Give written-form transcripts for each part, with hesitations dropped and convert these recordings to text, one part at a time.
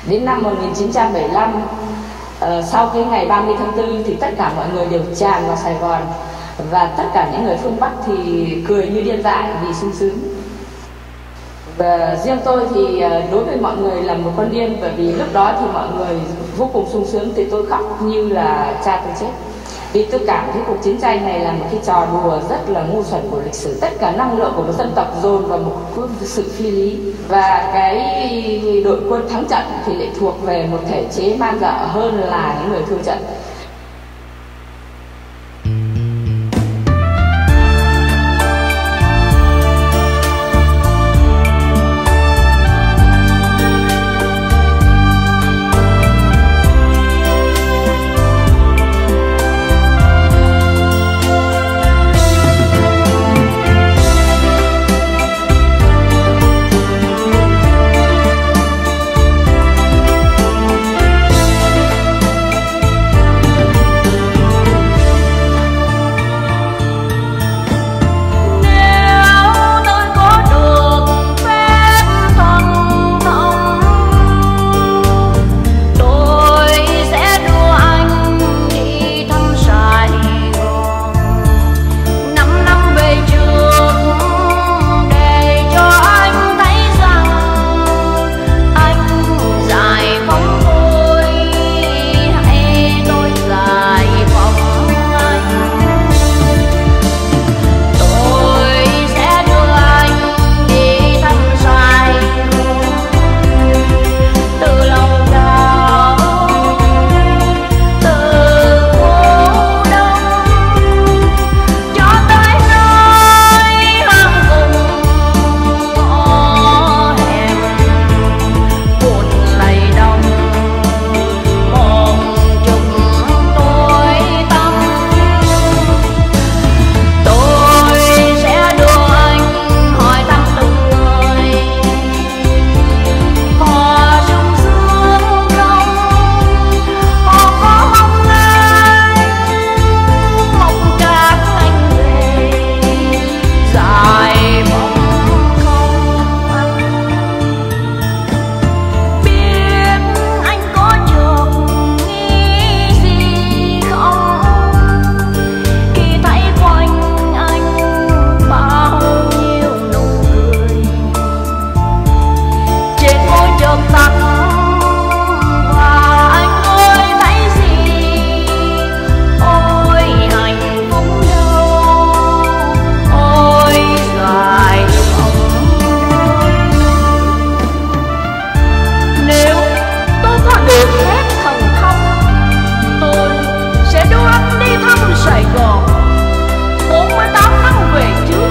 Đến năm 1975, sau cái ngày 30 tháng 4 thì tất cả mọi người đều tràn vào Sài Gòn, và tất cả những người phương Bắc thì cười như điên dại vì sung sướng. Và riêng tôi thì đối với mọi người là một con điên, bởi vì lúc đó thì mọi người vô cùng sung sướng thì tôi khóc như là cha tôi chết. Vì tôi cảm thấy cuộc chiến tranh này là một cái trò đùa rất là ngu xuẩn của lịch sử. Tất cả năng lượng của một dân tộc dồn vào một sự phi lý, và cái đội quân thắng trận thì lại thuộc về một thể chế man dợ hơn là những người thua trận.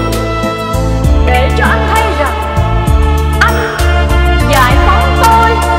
Để cho anh thấy rằng anh giải phóng tôi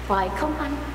Hoài không anh